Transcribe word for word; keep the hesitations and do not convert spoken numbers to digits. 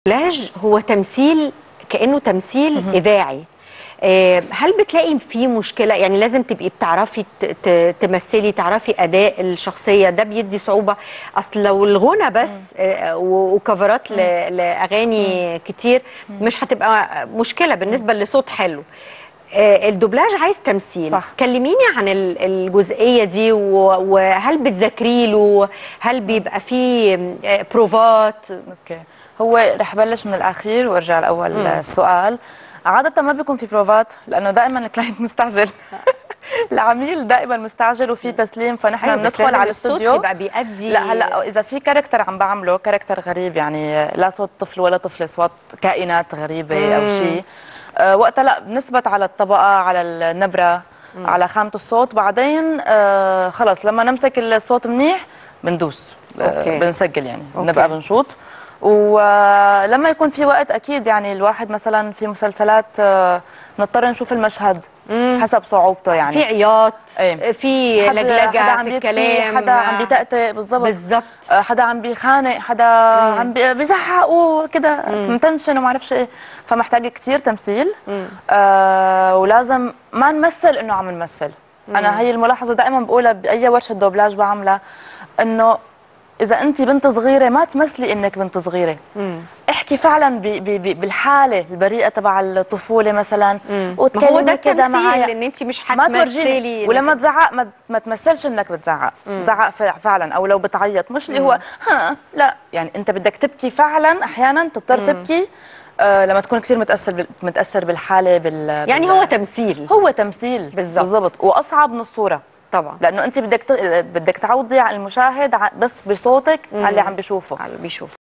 الدوبلاج هو تمثيل، كأنه تمثيل مهم. إذاعي. آه، هل بتلاقي فيه مشكلة؟ يعني لازم تبقي بتعرفي ت- ت- تمثلي، تعرفي أداء الشخصية، ده بيدي صعوبة. أصل لو الغنى بس آه، و- وكفرات ل- لأغاني كتير مش هتبقى مشكلة بالنسبة لصوت حلو. آه، الدوبلاج عايز تمثيل. صح. كلميني عن ال- الجزئية دي، و- وهل بتذاكري له؟ هل بيبقى فيه آه، بروفات؟ اوكي، هو رح بلش من الاخير وارجع لاول مم. سؤال. عادة ما بيكون في بروفات لانه دائما الكلاينت مستعجل. العميل دائما مستعجل وفي تسليم، فنحن أيوة، بس بندخل لازم على الصوت الاستوديو. يبقى بيأدي. لا هلا اذا في كاركتر عم بعمله كاركتر غريب، يعني لا صوت طفل ولا طفل، صوت كائنات غريبه او مم. شيء، أه وقتها لا بنثبت على الطبقه، على النبره، مم. على خامه الصوت. بعدين أه خلص لما نمسك الصوت منيح بندوس، أوكي. أه بنسجل، يعني أوكي. بنبقى بنشوط. ولما يكون في وقت اكيد، يعني الواحد مثلا في مسلسلات أه نضطر نشوف المشهد مم. حسب صعوبته، يعني في عياط، ايه، في حدا لجلجة حدا عم في بيبكي، الكلام، حدا عم بيتأتئ، بالضبط بالظبط. حدا عم بيخانق، حدا مم. عم بي- بيزحق وكده متنشن وما اعرفش ايه. فمحتاج كثير تمثيل. آه ولازم ما نمثل انه عم نمثل. مم. انا هي الملاحظه دائما بقولها باي ورشه دوبلاج بعملها، انه اذا انت بنت صغيره ما تمثلي انك بنت صغيره. مم. احكي فعلا بي بي بالحاله البريئه تبع الطفوله مثلا، ما هو ده وتكلمي كده التمثيل، معايا، ان انت مش ما هتمثلي. تورجيني. ولما تزعق ما, ما تمثلش انك بتزعق. مم. زعق فعلا، او لو بتعيط مش اللي هو ها لا، يعني انت بدك تبكي فعلا. احيانا تضطر مم. تبكي آه لما تكون كثير متاثر بال... متاثر بالحاله بال يعني بال... هو تمثيل. هو تمثيل بالظبط. بالضبط، واصعب من الصوره طبعا، لانه انت بدك ت... بدك تعوضي على المشاهد ع- بس بصوتك على اللي عم بيشوفه. على اللي بيشوف.